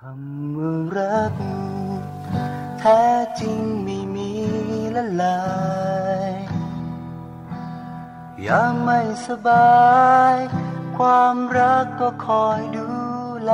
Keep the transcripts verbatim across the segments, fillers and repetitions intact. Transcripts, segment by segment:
ำว่ารักแท้จริงไม่มีละลายยามไม่สบายความรักก็คอยดูแล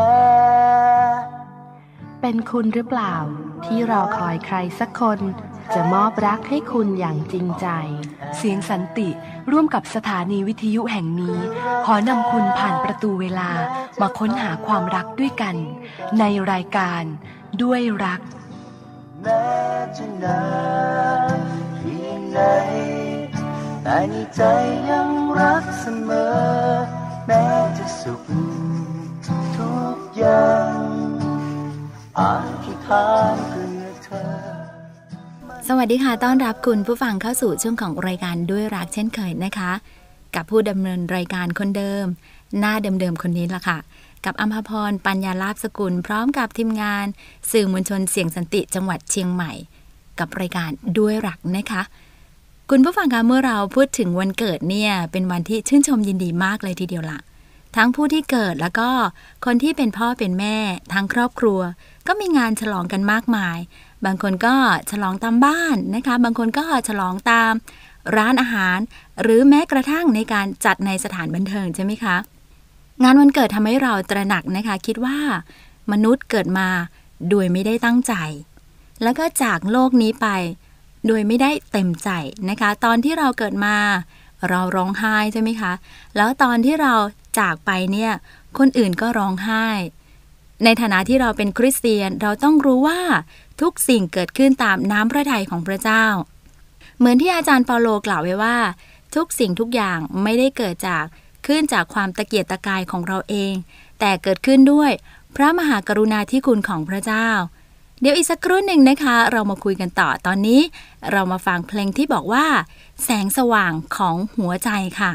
เป็นคุณหรือเปล่าที่รอคอยใครสักคนจะมอบรักให้คุณอย่างจริงใจเสียงสันติร่วมกับสถานีวิทยุแห่งนี้ขอนำคุณผ่านประตูเวลามาค้นหาความรักด้วยกันในรายการด้วยรักแม้จะนานเพียงไหนแต่ในใจยังรักเสมอแม้จะสุขทุกอย่างอาธิษฐานเพื่อเธอสวัสดีค่ะต้อนรับคุณผู้ฟังเข้าสู่ช่วงของรายการด้วยรักเช่นเคยนะคะกับผู้ดำเนินรายการคนเดิมหน้าเดิมๆคนนี้ล่ะค่ะกับอัมพพรปัญญาลาภสกุลพร้อมกับทีมงานสื่อมวลชนเสียงสันติจังหวัดเชียงใหม่กับรายการด้วยรักนะคะคุณผู้ฟังคะเมื่อเราพูดถึงวันเกิดเนี่ยเป็นวันที่ชื่นชมยินดีมากเลยทีเดียวล่ะทั้งผู้ที่เกิดแล้วก็คนที่เป็นพ่อเป็นแม่ทั้งครอบครัวก็มีงานฉลองกันมากมายบางคนก็ฉลองตามบ้านนะคะบางคนก็ฉลองตามร้านอาหารหรือแม้กระทั่งในการจัดในสถานบันเทิงใช่ไหมคะงานวันเกิดทำให้เราตระหนักนะคะคิดว่ามนุษย์เกิดมาโดยไม่ได้ตั้งใจแล้วก็จากโลกนี้ไปโดยไม่ได้เต็มใจนะคะตอนที่เราเกิดมาเราร้องไห้ใช่ไหมคะแล้วตอนที่เราจากไปเนี่ยคนอื่นก็ร้องไห้ในฐานะที่เราเป็นคริสเตียนเราต้องรู้ว่าทุกสิ่งเกิดขึ้นตามน้ำพระทัยของพระเจ้าเหมือนที่อาจารย์เปาโลกล่าวไว้ว่าทุกสิ่งทุกอย่างไม่ได้เกิดจากขึ้นจากความตะเกียกตะกายของเราเองแต่เกิดขึ้นด้วยพระมหากรุณาธิคุณของพระเจ้าเดี๋ยวอีกสักครู่หนึ่งนะคะเรามาคุยกันต่อตอนนี้เรามาฟังเพลงที่บอกว่าแสงสว่างของหัวใจค่ะ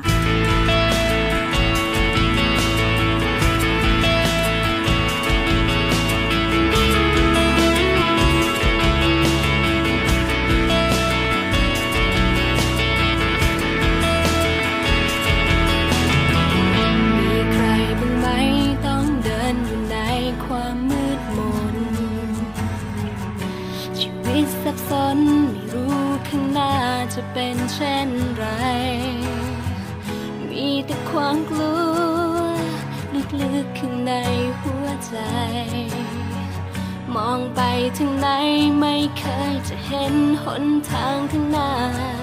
สับสนไม่รู้ข้างหน้าจะเป็นเช่นไรมีแต่ความกลัวลึกๆข้างในหัวใจมองไปทางไหนไม่เคยจะเห็นหนทางข้างหน้า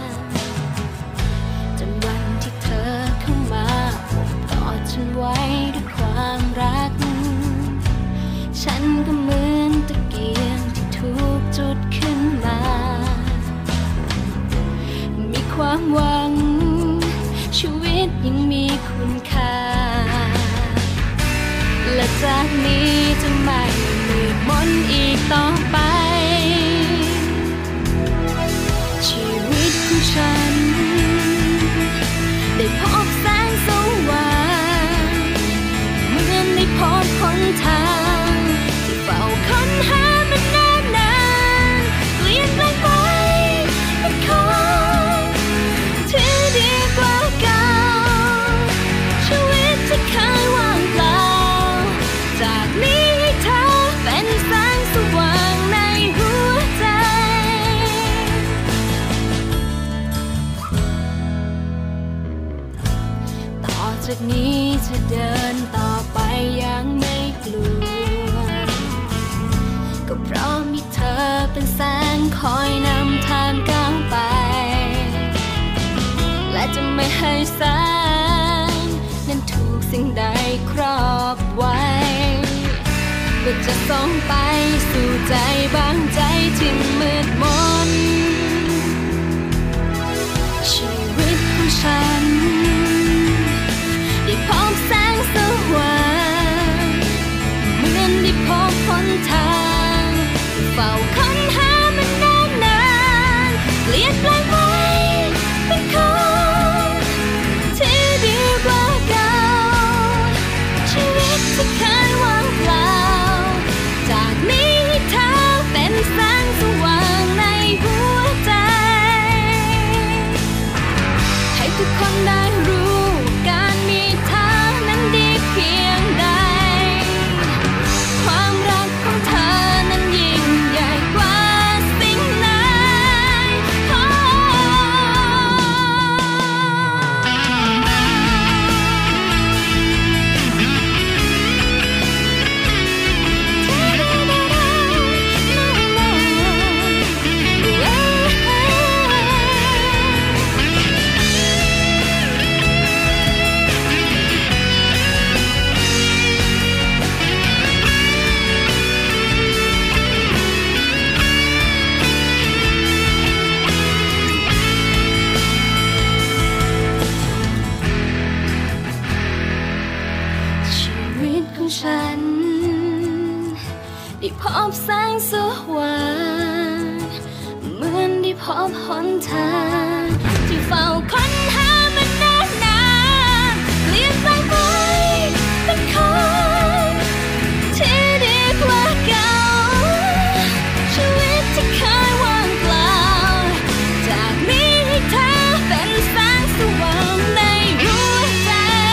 จนวันที่เธอเข้ามาโอบกอดฉันไว้ด้วยความรักฉันก็เหมือนตะเกียงที่ถูกจุดขึ้นมามีความหวังชีวิตยังมีคุณค่าและจากนี้จะไม่มืดมนอีกต่อไปชีวิตของฉันได้พบแสงสว่างเหมือนได้พบหนทางที่เฝ้าค้นหามันนานนานเปลี่ยนแปลงไปเป็นของที่ดีกว่าเก่าชีวิตที่เคยว่างเปล่าจากนี้ให้เธอเป็นแสงสว่างในหัวใจต่อจากนี้จะเดินต่อไปอย่างไม่กลัวก็เพราะมีเธอเป็นแสงคอยนำทางก้าวไปและจะไม่ให้แสงนั้นถูกสิ่งใดครอบไว้ก็จะส่องไปสู่ใจบางใจที่มืดมนชีวิตของฉันได้พบแสงสว่างเหมือนได้พบหนทางเฝ้าค้นหามันนานนานเปลี่ยนแปลงไปเป็นของที่ดีกว่าเก่าชีวิตที่เคยว่างเปล่าจากนี้ให้เธอเป็นแสงสว่างในหัวใจให้ทุกคนได้รู้การมีเธอนั้นดีเพียงใดความรักของได้พบแสงสว่างเหมือนได้พบหนทางที่เฝ้าค้นหามันนานนานเปลี่ยนแปลงไปเป็นคนที่ดีกว่าเก่าชีวิตที่เคยว่างเปล่าจากนี้ให้เธอเป็นแสงสว่างในหัวใจ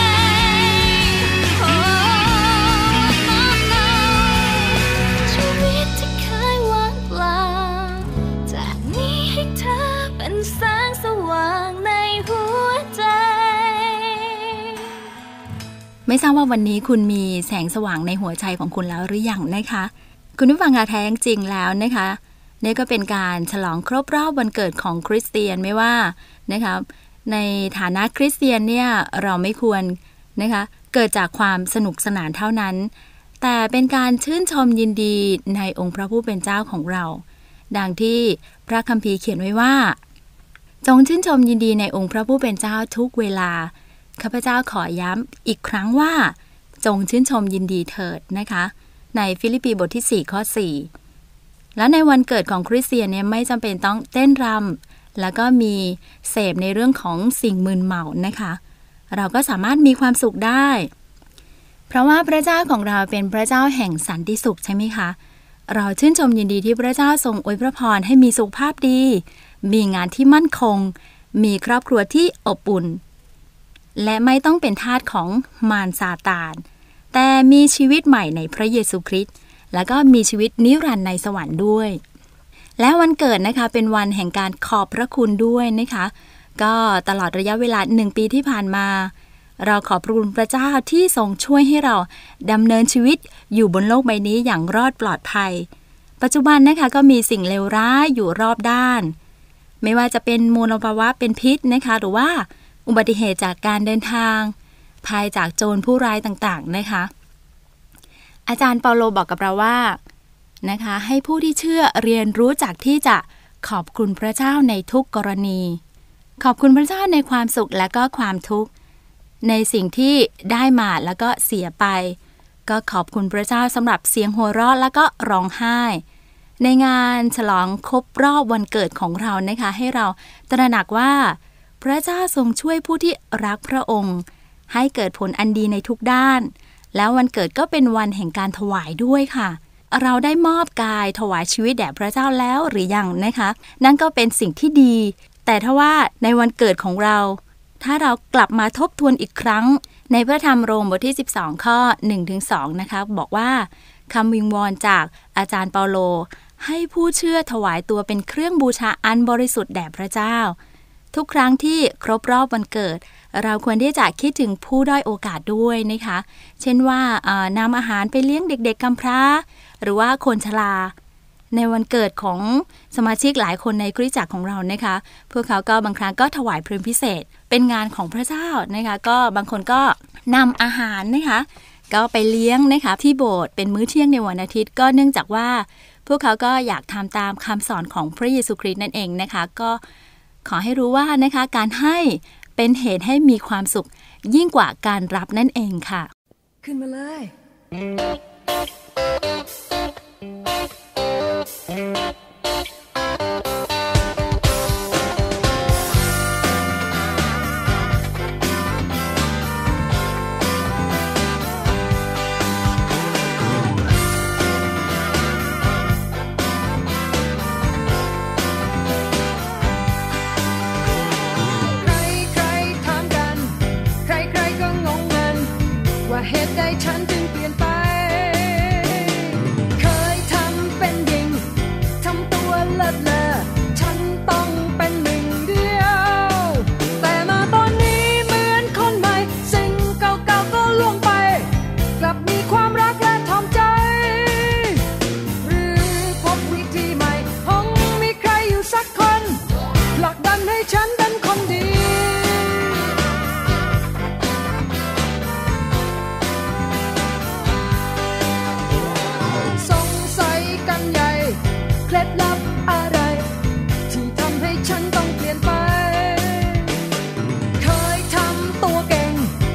โอ้ชีวิตที่เคยว่างเปล่าจากนี้ให้เธอเป็นแสงสว่างในหัวใจไม่ทราบว่าวันนี้คุณมีแสงสว่างในหัวใจของคุณแล้วหรือยังนะคะคุณผู้ฟังแท้จริงแล้วนะคะนี่ก็เป็นการฉลองครบรอบวันเกิดของคริสเตียนไม่ว่านะคะในฐานะคริสเตียนเนี่ยเราไม่ควรนะคะเกิดจากความสนุกสนานเท่านั้นแต่เป็นการชื่นชมยินดีในองค์พระผู้เป็นเจ้าของเราดังที่พระคัมภีร์เขียนไว้ว่าจงชื่นชมยินดีในองค์พระผู้เป็นเจ้าทุกเวลาข้าพเจ้าขอย้ำอีกครั้งว่าจงชื่นชมยินดีเถิดนะคะในฟิลิปปีบทที่สี่ข้อสี่และในวันเกิดของคริสเตียนเนี่ยไม่จำเป็นต้องเต้นรำแล้วก็มีเสพในเรื่องของสิ่งมึนเมานะคะเราก็สามารถมีความสุขได้เพราะว่าพระเจ้าของเราเป็นพระเจ้าแห่งสันติสุขใช่ไหมคะเราชื่นชมยินดีที่พระเจ้าทรงอวยพระพรให้มีสุขภาพดีมีงานที่มั่นคงมีครอบครัวที่อบอุ่นและไม่ต้องเป็นทาสของมารซาตานแต่มีชีวิตใหม่ในพระเยซูคริสต์แล้วก็มีชีวิตนิรันดร์ในสวรรค์ด้วยและวันเกิดนะคะเป็นวันแห่งการขอบพระคุณด้วยนะคะก็ตลอดระยะเวลาหนึ่งปีที่ผ่านมาเราขอบพระคุณพระเจ้าที่ทรงช่วยให้เราดำเนินชีวิตอยู่บนโลกใบนี้อย่างรอดปลอดภัยปัจจุบันนะคะก็มีสิ่งเลวร้ายอยู่รอบด้านไม่ว่าจะเป็นมลภาวะเป็นพิษนะคะหรือว่าอุบัติเหตุจากการเดินทางภัยจากโจรผู้ร้ายต่างๆนะคะอาจารย์เปาโลบอกกับเราว่านะคะให้ผู้ที่เชื่อเรียนรู้จักที่จะขอบคุณพระเจ้าในทุกกรณีขอบคุณพระเจ้าในความสุขและก็ความทุกข์ในสิ่งที่ได้มาแล้วก็เสียไปก็ขอบคุณพระเจ้าสำหรับเสียงหัวเราะแล้วก็ร้องไห้ในงานฉลองครบรอบวันเกิดของเรานะคะให้เราตระหนักว่าพระเจ้าทรงช่วยผู้ที่รักพระองค์ให้เกิดผลอันดีในทุกด้านแล้ววันเกิดก็เป็นวันแห่งการถวายด้วยค่ะเราได้มอบกายถวายชีวิตแด่พระเจ้าแล้วหรือยังนะคะนั่นก็เป็นสิ่งที่ดีแต่ถ้าว่าในวันเกิดของเราถ้าเรากลับมาทบทวนอีกครั้งในพระธรรมโรมบทที่สิบสองข้อ หนึ่งถึงสอง นะคะบอกว่าคำวิงวอนจากอาจารย์เปาโลให้ผู้เชื่อถวายตัวเป็นเครื่องบูชาอันบริสุทธิ์แด่พระเจ้าทุกครั้งที่ครบรอบวันเกิดเราควรที่จะคิดถึงผู้ด้อยโอกาสด้วยนะคะเช่นว่านำอาหารไปเลี้ยงเด็กๆกำพร้าหรือว่าคนชราในวันเกิดของสมาชิกหลายคนในคริสตจักรของเรานะคะพวกเขาก็บางครั้งก็ถวายเพลงพิเศษเป็นงานของพระเจ้านะคะก็บางคนก็นำอาหารนะคะก็ไปเลี้ยงนะคะที่โบสถ์เป็นมื้อเที่ยงในวันอาทิตย์ก็เนื่องจากว่าพวกเขาก็อยากทำตามคำสอนของพระเยซูคริสต์นั่นเองนะคะก็ขอให้รู้ว่านะคะการให้เป็นเหตุให้มีความสุขยิ่งกว่าการรับนั่นเองค่ะขึ้นมาเลย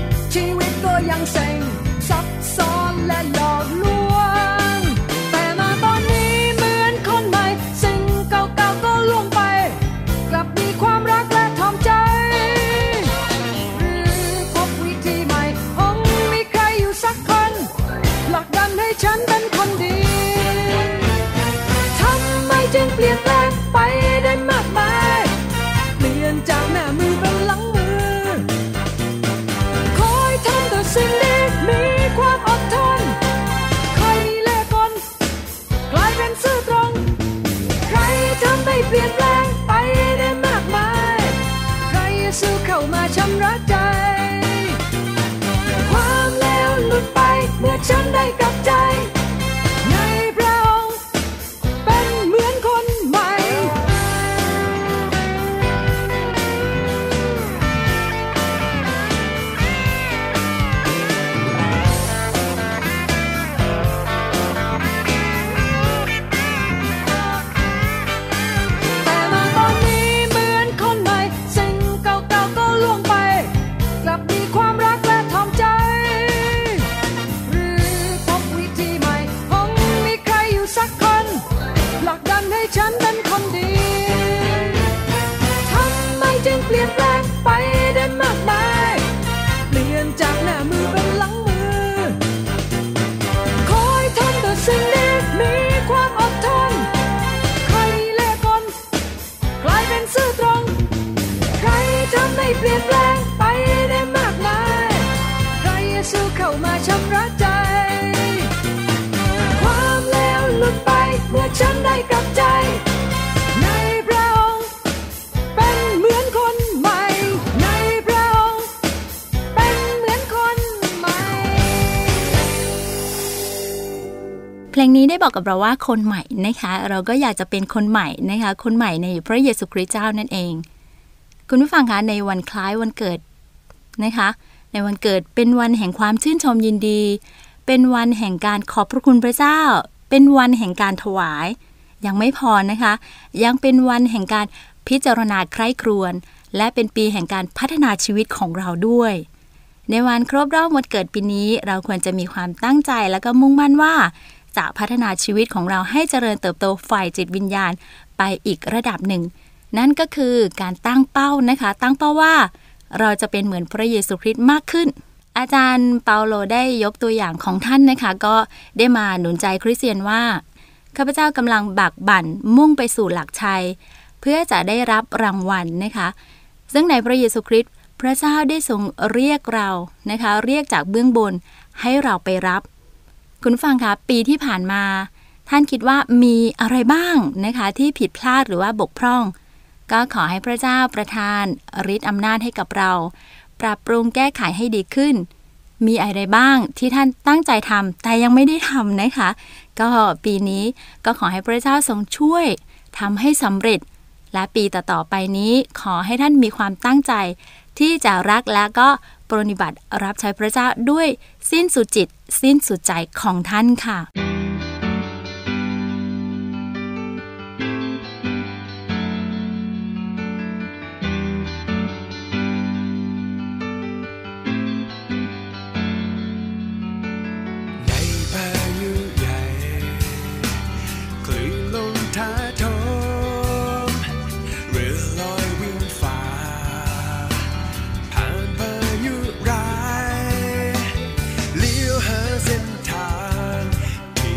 ยังเซ็งซับซ้อนและหลอกลวงแต่มาำระใจความเลวหลุดไปเมื่อฉันได้กลับใจในพระองค์เป็นเหมือนคนใหม่ฉันเป็นคนดีทำไมจึงเปลี่ยนแปลงไปได้มากมายเปลี่ยนจากหน้ามือเป็นหลังมือคอยทำแต่สิ่งดีมีความอดทนใครเล่ห์กลกลายเป็นซื่อตรงใครทำให้เปลี่ยนแปลงไปได้มากมายพระเยซูเข้ามาชำระใจความเลวหลุดไปเมื่อฉันได้กลับใจในพระองค์เป็นเหมือนคนใหม่ในพระองค์เป็นเหมือนคนใหม่เพลงนี้ได้บอกกับเราว่าคนใหม่นะคะเราก็อยากจะเป็นคนใหม่นะคะคนใหม่ในพระเยซูคริสต์เจ้านั่นเองคุณผู้ฟังคะในวันคล้ายวันเกิดนะคะในวันเกิดเป็นวันแห่งความชื่นชมยินดีเป็นวันแห่งการขอบพระคุณพระเจ้าเป็นวันแห่งการถวายยังไม่พอนะคะยังเป็นวันแห่งการพิจารณาใคร่ครวญและเป็นปีแห่งการพัฒนาชีวิตของเราด้วยในวันครบรอบวันเกิดปีนี้เราควรจะมีความตั้งใจและก็มุ่งมั่นว่าจะพัฒนาชีวิตของเราให้เจริญเติบโตฝ่ายจิตวิญญาณไปอีกระดับหนึ่งนั่นก็คือการตั้งเป้านะคะตั้งเป้าว่าเราจะเป็นเหมือนพระเยซูคริสต์มากขึ้นอาจารย์เปาโลได้ยกตัวอย่างของท่านนะคะก็ได้มาหนุนใจคริสเตียนว่าข้าพเจ้ากำลังบักบั่นมุ่งไปสู่หลักชัยเพื่อจะได้รับรางวัลนะคะซึ่งในพระเยซูคริสต์พระเจ้าได้ทรงเรียกเรานะคะเรียกจากเบื้องบนให้เราไปรับคุณฟังคะปีที่ผ่านมาท่านคิดว่ามีอะไรบ้างนะคะที่ผิดพลาดหรือว่าบกพร่องก็ขอให้พระเจ้าประทานฤทธิ์อำนาจให้กับเราปรับปรุงแก้ไขให้ดีขึ้นมีอะไรบ้างที่ท่านตั้งใจทำแต่ยังไม่ได้ทำนะคะก็ปีนี้ก็ขอให้พระเจ้าทรงช่วยทำให้สำเร็จและปีต่อๆไปนี้ขอให้ท่านมีความตั้งใจที่จะรักและก็ปฏิบัติรับใช้พระเจ้าด้วยสิ้นสุดจิตสิ้นสุดใจของท่านค่ะเส้นทางที่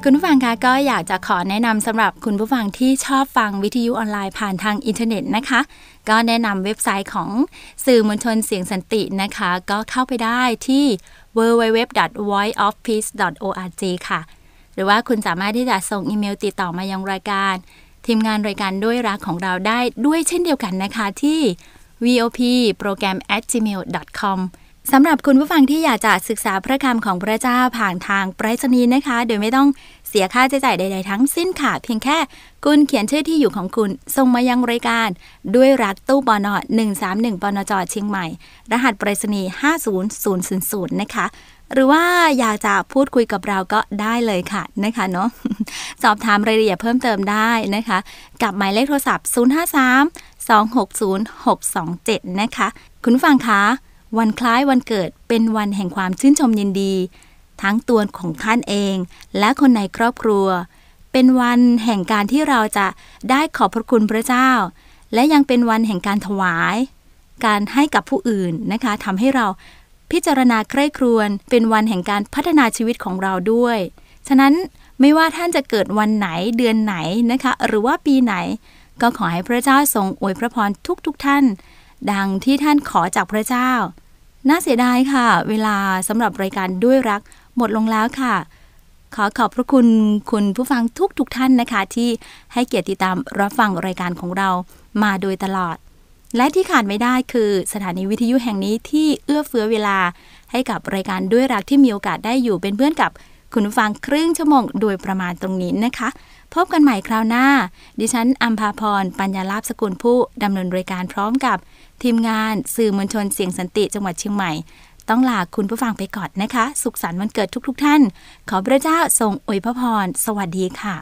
คุณผู้ฟังคะก็อยากจะขอแนะนำสำหรับคุณผู้ฟังที่ชอบฟังวิทยุออนไลน์ผ่านทางอินเทอร์เน็ตนะคะก็แนะนำเว็บไซต์ของสื่อมวลชนเสียงสันตินะคะก็เข้าไปได้ที่ ดับเบิลยู ดับเบิลยู ดับเบิลยู ดอท voice of peace ดอท โอ อาร์ จี ค่ะหรือว่าคุณสามารถที่จะส่งอีเมลติดต่อมายังรายการทีมงานรายการด้วยรักของเราได้ด้วยเช่นเดียวกันนะคะที่ วี โอ พี โปรแกรม แอท จีเมล ดอท คอม สำหรับคุณผู้ฟังที่อยากจะศึกษาพระคำของพระเจ้าผ่านทางไปรษณีย์นะคะโดยไม่ต้องเสียค่าใช้จ่ายใดๆทั้งสิ้นค่ะเพียงแค่คุณเขียนชื่อที่อยู่ของคุณส่งมายังรายการด้วยรักตู้ปนหนึ่งสามหนึ่งปนจเชียงใหม่รหัสไปรษณีย์ห้าศูนย์ศูนย์ศูนย์ศูนย์นะคะหรือว่าอยากจะพูดคุยกับเราก็ได้เลยค่ะนะคะเนาะสอบถามรายละเอียดเพิ่มเติมได้นะคะกับหมายเลขโทรศัพท์ศูนย์ ห้า สาม สอง หก ศูนย์ หก สอง เจ็ดนะคะคุณผู้ฟังคะวันคล้ายวันเกิดเป็นวันแห่งความชื่นชมยินดีทั้งตัวของท่านเองและคนในครอบครัวเป็นวันแห่งการที่เราจะได้ขอบพระคุณพระเจ้าและยังเป็นวันแห่งการถวายการให้กับผู้อื่นนะคะทำให้เราพิจารณาใคร่ครวญเป็นวันแห่งการพัฒนาชีวิตของเราด้วยฉะนั้นไม่ว่าท่านจะเกิดวันไหนเดือนไหนนะคะหรือว่าปีไหนก็ขอให้พระเจ้าทรงอวยพระพรทุกๆ ท่านดังที่ท่านขอจากพระเจ้าน่าเสียดายค่ะเวลาสำหรับรายการด้วยรักหมดลงแล้วค่ะขอขอบพระคุณคุณผู้ฟังทุกๆท่านนะคะที่ให้เกียรติติดตามรับฟังรายการของเรามาโดยตลอดและที่ขาดไม่ได้คือสถานีวิทยุแห่งนี้ที่เอื้อเฟื้อเวลาให้กับรายการด้วยรักที่มีโอกาสได้อยู่เป็นเพื่อนกับคุณผู้ฟังครึ่งชั่วโมงโดยประมาณตรงนี้นะคะพบกันใหม่คราวหน้าดิฉันอัมภาพรปัญญาลาภสกุลผู้ดำเนินรายการพร้อมกับทีมงานสื่อมวลชนเสียงสันติจังหวัดเชียงใหม่ต้องลาคุณผู้ฟังไปก่อนนะคะสุขสันต์วันเกิดทุกๆท่านขอพระเจ้าทรงอวยพระพรสวัสดีค่ะ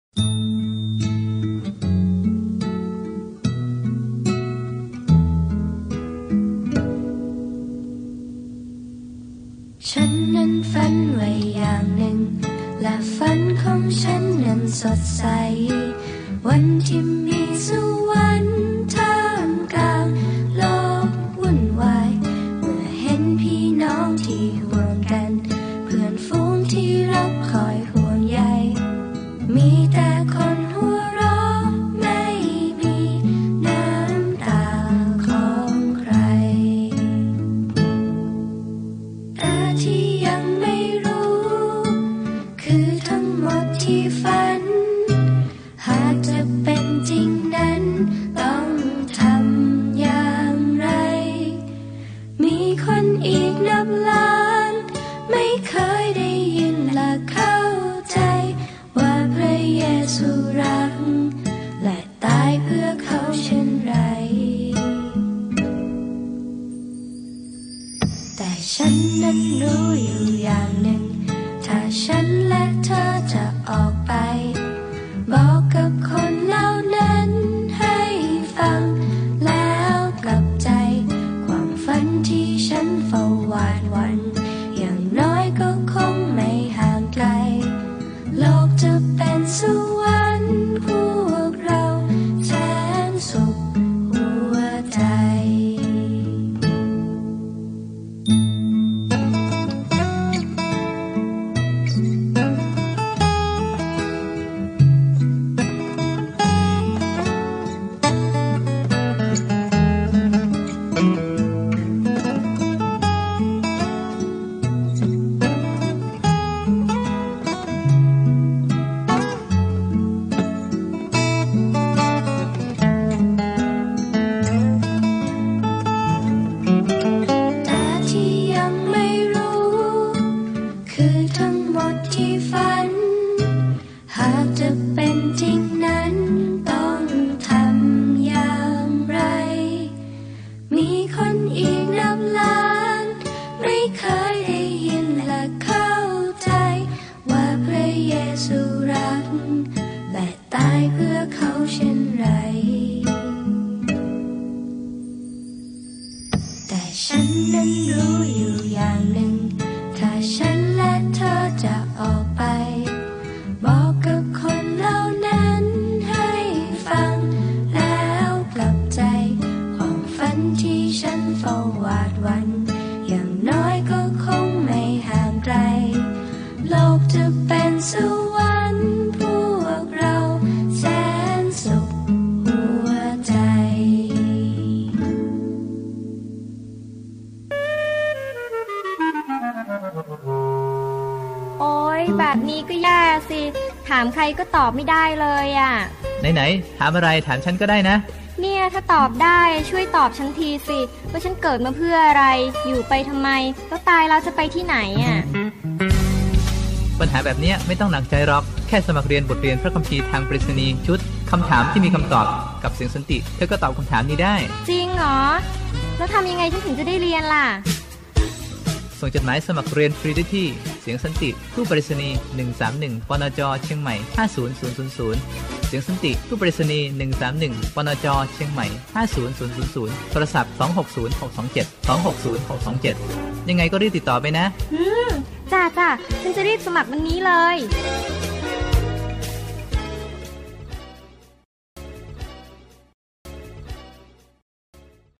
ฉันนั้นฝันไว้อย่างหนึ่งและฝันของฉันนั้นสดใสวันที่มีสวรรค์ท่ามกลางโลกวุ่นวายเมื่อเห็นพี่น้องที่ห่วงกันเพื่อนฝูงที่รักคอยห่วงใยมีแต่คนหัวเราะไม่มีน้ำตาของใครแต่ที่ยังไม่รู้คือทั้งหมดที่ฝันหากจะเป็นจริงนั้นต้องทำอย่างไรมีคนอีกนับล้านไม่เคยได้ยินและเข้าใจว่าพระเยซูรักและตายเพื่อเขาเช่นไรแต่ฉันนั้นรู้อยู่อย่างหนึ่งถ้าฉันและเธอจะออกไปบอกกับคนเหล่านั้นให้ฟังแล้วกลับใจความฝันที่ฉันเฝ้าวาดหวังอย่างน้อยก็คงไม่ห่างไกลโลกจะเป็นสวรรค์พวกเราแสนสุขหัวใจโลกจะเป็นสวรรค์แบบนี้ก็แย่สิถามใครก็ตอบไม่ได้เลยอ่ะไหนๆถามอะไรถามฉันก็ได้นะเนี่ยถ้าตอบได้ช่วยตอบฉันทีสิว่าฉันเกิดมาเพื่ออะไรอยู่ไปทำไมแล้วตายแล้วจะไปที่ไหนอ่ะปัญหาแบบนี้ไม่ต้องหนักใจหรอกแค่สมัครเรียนบทเรียนพระคัมภีร์ทางไปรษณีย์ชุดคำถามที่มีคำตอบกับเสียงสันติเธอก็ตอบคำถามนี้ได้จริงเหรอแล้วทำยังไงฉันถึงจะได้เรียนล่ะส่งจดหมายสมัครเรียนฟรีได้ที่เสียงสันติตู้ไปรษณีย์หนึ่งสามหนึ่งปนจเชียงใหม่ห้าศูนย์ศูนย์ศูนย์ศูนย์เสียงสันติตู้ไปรษณีย์หนึ่งสามหนึ่งปนจเชียงใหม่ห้าศูนย์ศูนย์ศูนย์ศูนย์โทรศัพท์สองหกศูนย์ หกสองเจ็ด สองหกศูนย์ หกสองเจ็ดยังไงก็รีบติดต่อไปนะอืมจ้าจ้าฉันจะรีบสมัครวันนี้เลย